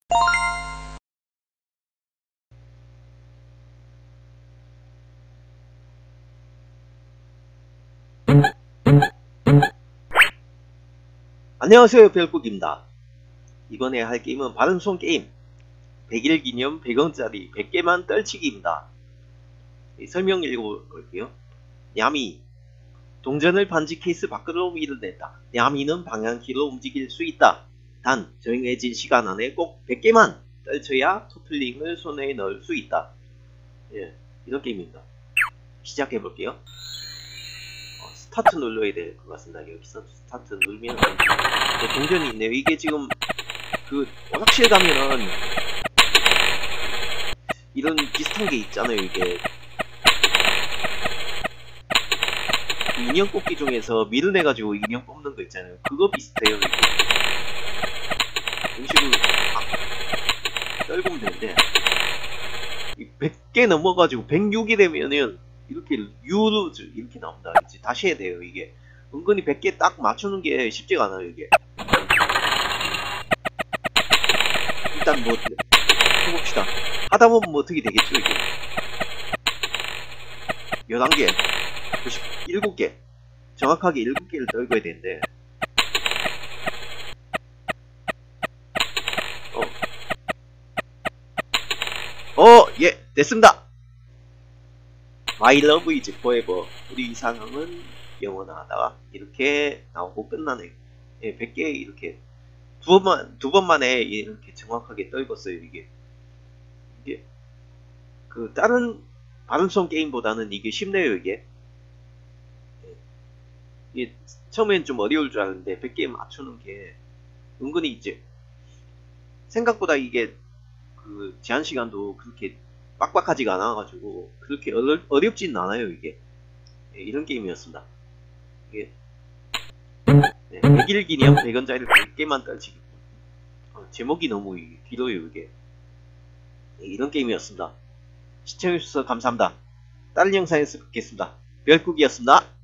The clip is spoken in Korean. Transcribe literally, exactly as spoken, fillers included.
안녕하세요, 별국입니다. 이번에 할 게임은 바른손 게임 백 일 기념 백 원짜리 백 개만 떨치기입니다. 설명 읽어볼게요. 야미 동전을 반지 케이스 밖으로 밀어냈다. 야미는 방향키로 움직일 수 있다. 단 정해진 시간 안에 꼭 백 개만 떨쳐야 토틀링을 손에 넣을 수 있다. 예, 이런 게임입니다. 시작해볼게요. 어, 스타트 눌러야 될 것 같습니다. 여기서 스타트 누르면 네, 동전이 있네요. 이게 지금 그 오락실 가면은 이런 비슷한 게 있잖아요. 이게 인형 뽑기 중에서 밀어내가지고 인형 뽑는 거 있잖아요. 그거 비슷해요. 이게. 이런 식으로 막 떨구면 되는데 백 개 넘어가지고 백육이 되면은 이렇게 유루즈 이렇게 나옵니다. 이제 다시 해야 돼요. 이게 은근히 백 개 딱 맞추는 게 쉽지가 않아요. 이게 일단 뭐 해봅시다. 하다 보면 뭐 어떻게 되겠죠. 이게 열한 개 일곱 개 정확하게 일곱 개를 떨궈야 되는데 어, 어, 예, 됐습니다. My love is forever. 우리 이상형은 영원하다. 이렇게 나오고 끝나네. 예, 백 개 이렇게 두 번만, 두 번 만에 이렇게 정확하게 떨궜어요. 이게. 이게, 그, 다른, 바른손 게임보다는 이게 쉽네요, 이게. 예. 이게, 처음엔 좀 어려울 줄 알았는데, 백 개 맞추는 게, 은근히 이제, 생각보다 이게, 그, 제한 시간도 그렇게 빡빡하지가 않아가지고, 그렇게 어려, 어렵진 않아요, 이게. 예, 이런 게임이었습니다. 이게, 네, 백 일 기념 백 원짜리 백 개만 떨치기. 어, 제목이 너무 길어요, 이게. 네, 이런 게임이었습니다. 시청해주셔서 감사합니다. 다른 영상에서 뵙겠습니다. 별국이었습니다.